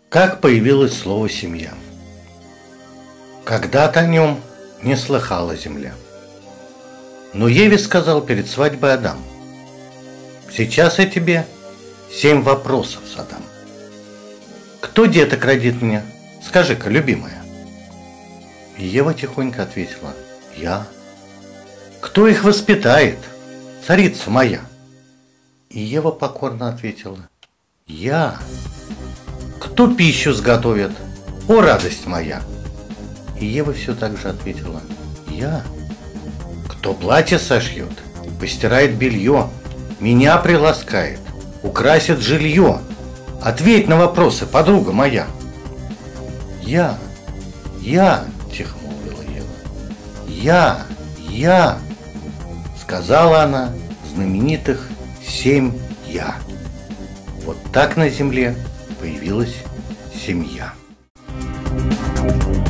Как появилось слово «семья»? Когда-то о нем не слыхала земля. Но Еве сказал перед свадьбой Адам: «Сейчас я тебе 7 вопросов задам. Кто деток родит мне? Скажи-ка, любимая». И Ева тихонько ответила: «Я». «Кто их воспитает, царица моя?» И Ева покорно ответила: «Я». «Кто пищу сготовит, о радость моя?» И Ева все так же ответила: «Я». «Кто платье сошьет, постирает белье, меня приласкает, украсит жилье? Ответь на вопросы, подруга моя». «Я, тихо молвила Ева. Я, сказала она знаменитых 7 «я». Вот так на земле появилась семья.